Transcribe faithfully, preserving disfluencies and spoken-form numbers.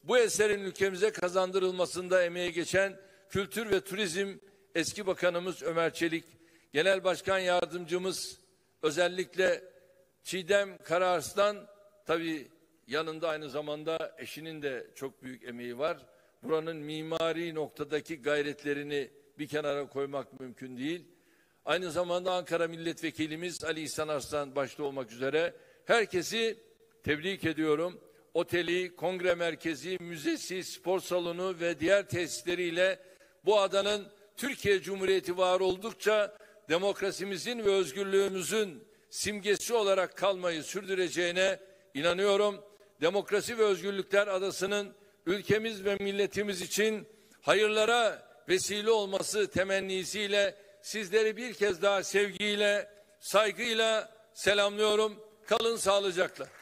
Bu eserin ülkemize kazandırılmasında emeği geçen Kültür ve Turizm eski Bakanımız Ömer Çelik, Genel Başkan Yardımcımız özellikle Çiğdem Kararslan, tabii yanında aynı zamanda eşinin de çok büyük emeği var. Buranın mimari noktadaki gayretlerini bir kenara koymak mümkün değil. Aynı zamanda Ankara Milletvekilimiz Ali İhsan Arslan başta olmak üzere herkesi tebrik ediyorum. Oteli, kongre merkezi, müzesi, spor salonu ve diğer tesisleriyle bu adanın Türkiye Cumhuriyeti var oldukça demokrasimizin ve özgürlüğümüzün simgesi olarak kalmayı sürdüreceğine inanıyorum. Demokrasi ve Özgürlükler Adası'nın ülkemiz ve milletimiz için hayırlara vesile olması temennisiyle sizleri bir kez daha sevgiyle, saygıyla selamlıyorum. Kalın sağlıcakla.